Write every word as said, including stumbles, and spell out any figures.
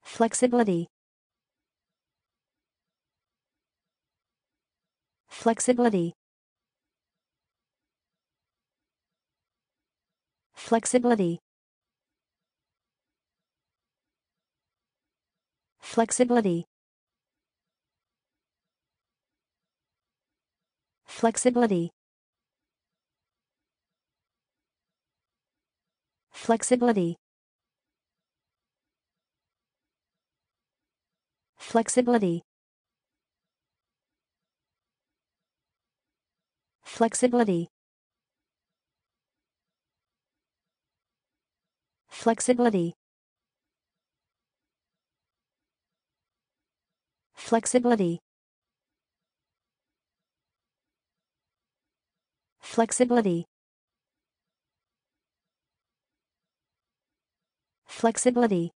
Flexibility. Flexibility. Flexibility. Flexibility. Flexibility. Flexibility. Flexibility. Flexibility. Flexibility. Flexibility. Flexibility. Flexibility.